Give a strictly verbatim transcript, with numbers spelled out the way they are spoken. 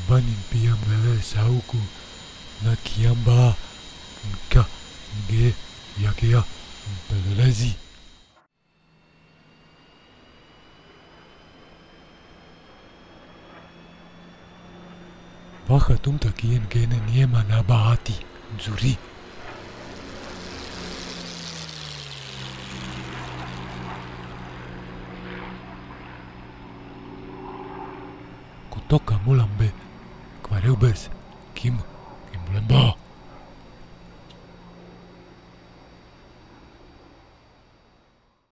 Banimpiam vele sauku nakiamba nka nge yakea pelelezi. Baja tumta kien gene niema na bahati nzuri. Kutoka mulambe kwareubes kim kim mulemba.